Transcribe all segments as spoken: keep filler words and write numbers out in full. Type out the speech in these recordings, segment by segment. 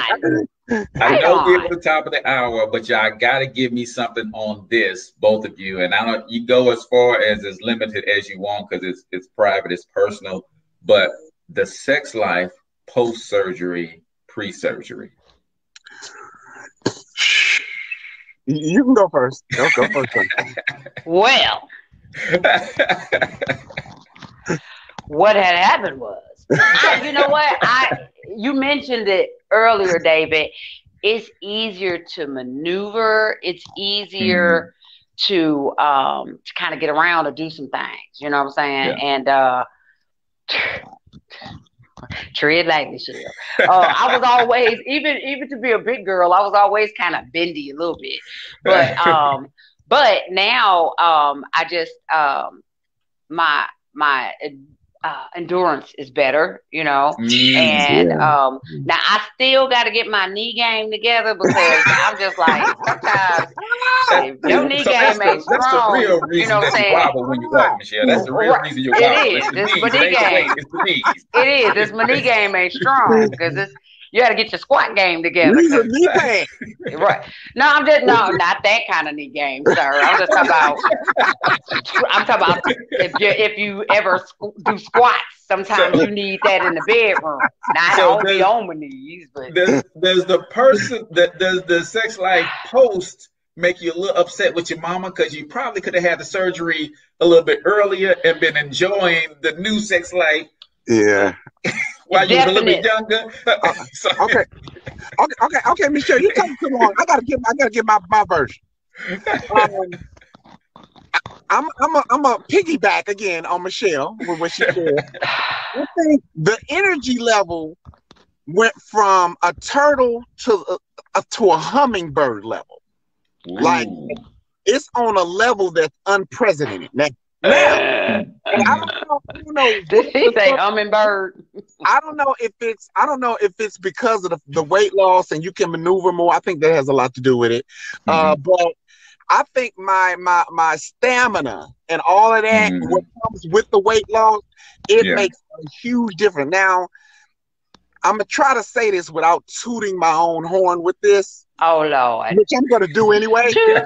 on. I Right know we're at on. the top of the hour, but y'all got to give me something on this, both of you. And I don't, you go as far as as limited as you want because it's it's private, it's personal. But the sex life post surgery, pre surgery. You can go first. Go, go first. Well, what had happened was, I, you know what? I you mentioned it earlier, David. It's easier to maneuver. It's easier mm. to um to kind of get around or do some things. You know what I'm saying? Yeah. And uh tread lightly, Shell. Uh, I was always, even even to be a big girl, I was always kind of bendy a little bit. But um, but now um, I just um, my my uh, endurance is better, you know. Mm, and yeah. um, now I still got to get my knee game together because I'm just like sometimes if your knee so game ain't the, strong, that's the real reason you know what I'm saying? Wobble when you walk, Michelle. That's the real reason you wobble. It is. It's my knee game. It's the knees. It is. This my knee game ain't strong because it's. You got to get your squat game together. These are knee pain. Right. No, I'm just no, not that kind of knee game, sir. I'm just talking about. I'm talking about if you if you ever do squats, sometimes so, you need that in the bedroom. Now so I don't be on my knees, but does, does the person that does the sex life post make you a little upset with your mama because you probably could have had the surgery a little bit earlier and been enjoying the new sex life? Yeah. While you were a little bit younger. uh, okay. Okay, okay, okay, Michelle, you talking too long. I gotta get I gotta get my, my version. Um, I'm I'm a I'm a piggyback again on Michelle with what she said. I think the energy level went from a turtle to a, a to a hummingbird level. Ooh. Like it's on a level that's unprecedented. Now, now I don't know. I don't know. Did he say hummingbird? I don't know if it's. I don't know if it's because of the, the weight loss and you can maneuver more. I think that has a lot to do with it. Mm-hmm. Uh, but I think my my my stamina and all of that, mm-hmm. what comes with the weight loss, it yeah. makes a huge difference. Now, I'm gonna try to say this without tooting my own horn with this. Oh Lord, which I'm gonna do anyway.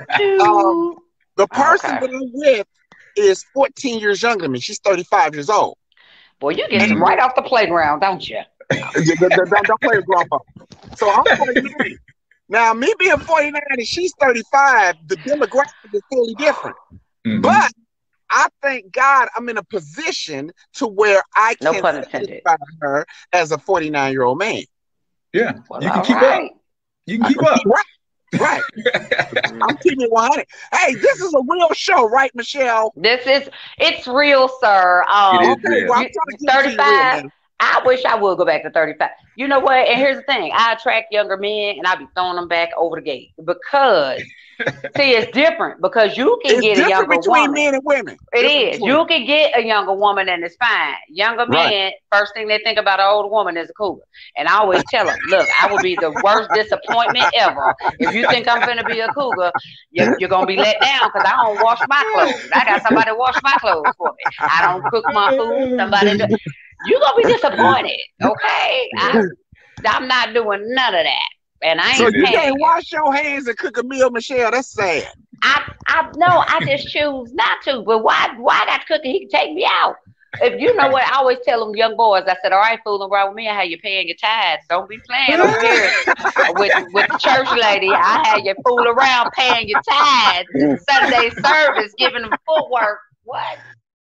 um, the person okay. that I'm with is fourteen years younger than me. She's thirty-five years old. Boy, you get them right off the playground, don't you? don't, don't, don't play with grandpa. So I'm forty-nine. Now, me being forty-nine and she's thirty-five, the demographic is totally different. Mm-hmm. But I thank God I'm in a position to where I can no pun intended. satisfy her as a forty-nine-year-old man. Yeah, well, you can keep right. up. You can keep up. Right. Right. I'm keeping it one hundred. Hey, this is a real show, right, Michelle? This is, it's real, sir. Um, it is real. Well, thirty-five. I wish I would go back to thirty-five. You know what? And here's the thing. I attract younger men and I be throwing them back over the gate because, see, it's different because you can it's get a younger between woman. men and women. It is. You can get a younger woman and it's fine. Younger right. men, first thing they think about an older woman is a cougar. And I always tell them, look, I will be the worst disappointment ever. If you think I'm going to be a cougar, you're, you're going to be let down because I don't wash my clothes. I got somebody to wash my clothes for me. I don't cook my food. Somebody do. You're going to be disappointed, okay? I, I'm not doing none of that. And I ain't so you paying. can't wash your hands and cook a meal, Michelle. That's sad. I, I no, I just choose not to. But why, why I got to cook it? He can take me out. If you know what, I always tell them young boys. I said, all right, fooling around with me, I had you paying your tithes. Don't be playing over here with with the church lady. I had you fool around paying your tithes. Sunday service, giving them footwork. What?